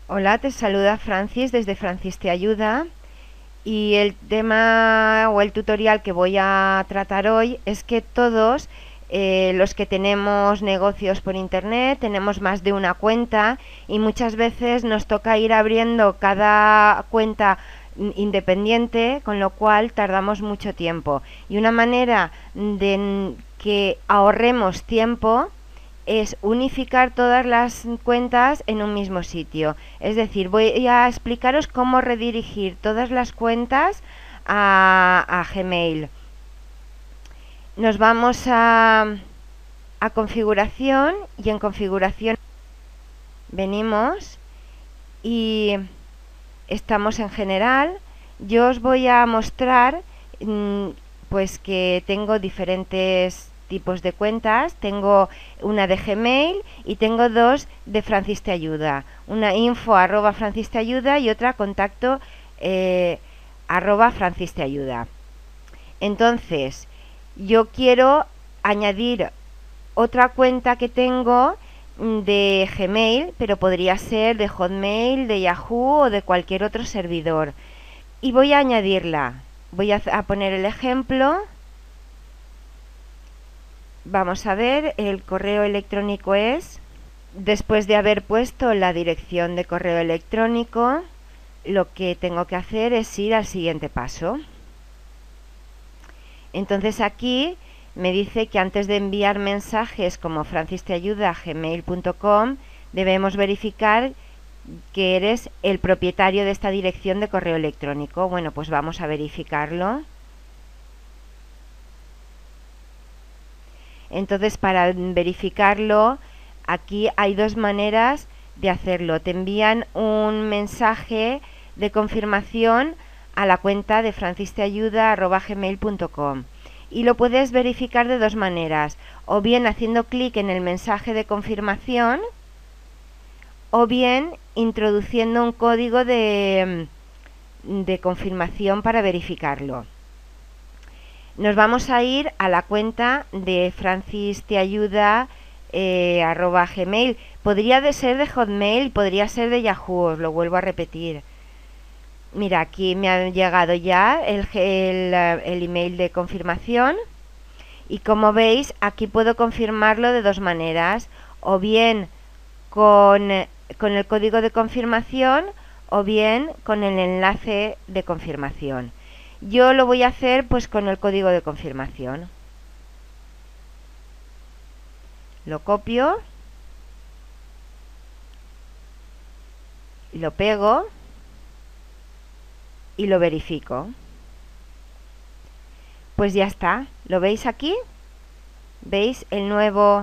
Hola, te saluda Francis desde Francis Te Ayuda y el tema o el tutorial que voy a tratar hoy es que todos los que tenemos negocios por internet tenemos más de una cuenta y muchas veces nos toca ir abriendo cada cuenta independiente, con lo cual tardamos mucho tiempo. Y una manera de que ahorremos tiempo es unificar todas las cuentas en un mismo sitio. Es decir, voy a explicaros cómo redirigir todas las cuentas a Gmail. Nos vamos a configuración y en configuración venimos y estamos en general. Yo os voy a mostrar pues que tengo diferentes tipos de cuentas. Tengo una de Gmail y tengo dos de Francis Te Ayuda. Una info@Francis Te Ayuda y otra contacto @Francis Te Ayuda. Entonces, yo quiero añadir otra cuenta que tengo de Gmail, pero podría ser de Hotmail, de Yahoo o de cualquier otro servidor. Y voy a añadirla. Voy a poner el ejemplo. Vamos a ver, el correo electrónico es, después de haber puesto la dirección de correo electrónico, lo que tengo que hacer es ir al siguiente paso. Entonces aquí me dice que antes de enviar mensajes como francisteayuda@gmail.com debemos verificar que eres el propietario de esta dirección de correo electrónico. Bueno, pues vamos a verificarlo. Entonces, para verificarlo, aquí hay dos maneras de hacerlo. Te envían un mensaje de confirmación a la cuenta de francisteayuda@gmail.com y lo puedes verificar de dos maneras, o bien haciendo clic en el mensaje de confirmación o bien introduciendo un código de confirmación para verificarlo. Nos vamos a ir a la cuenta de Francis Te Ayuda @gmail. Podría ser de Hotmail, podría ser de Yahoo, os lo vuelvo a repetir. Mira, aquí me ha llegado ya el email de confirmación y como veis aquí puedo confirmarlo de dos maneras, o bien con el código de confirmación o bien con el enlace de confirmación. Yo lo voy a hacer pues con el código de confirmación. Lo copio, lo pego y lo verifico. Pues ya está, ¿lo veis aquí? ¿Veis el nuevo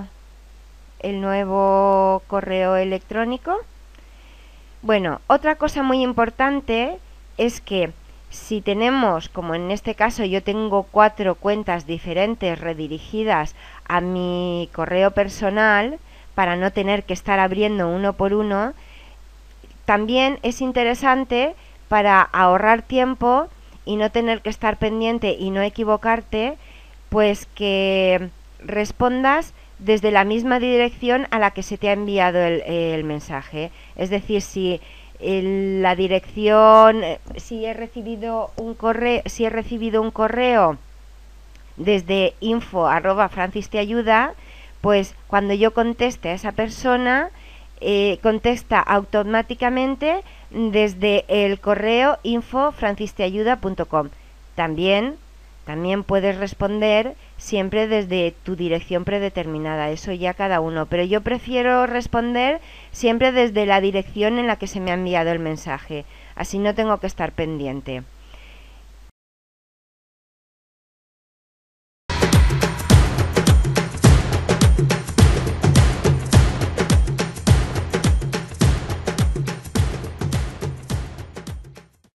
correo electrónico? Bueno, otra cosa muy importante es que si tenemos, como en este caso yo tengo 4 cuentas diferentes redirigidas a mi correo personal, para no tener que estar abriendo uno por uno, también es interesante para ahorrar tiempo y no tener que estar pendiente y no equivocarte, pues que respondas desde la misma dirección a la que se te ha enviado el mensaje. Es decir, si la dirección, si he recibido un correo desde info@Francis Te Ayuda, pues cuando yo conteste a esa persona, contesta automáticamente desde el correo info@francisteayuda.com. También puedes responder siempre desde tu dirección predeterminada, eso ya cada uno, pero yo prefiero responder siempre desde la dirección en la que se me ha enviado el mensaje, así no tengo que estar pendiente.